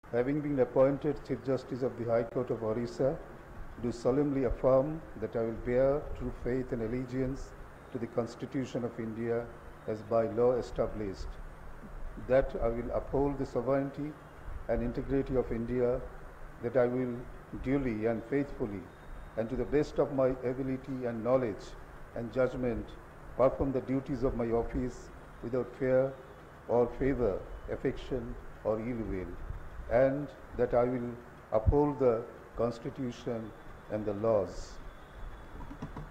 Having been appointed Chief Justice of the High Court of Odisha, do solemnly affirm that I will bear true faith and allegiance to the Constitution of India as by law established, that I will uphold the sovereignty and integrity of India, that I will duly and faithfully and to the best of my ability and knowledge and judgment perform the duties of my office without fear or favor, affection or ill will, and that I will uphold the Constitution and the laws.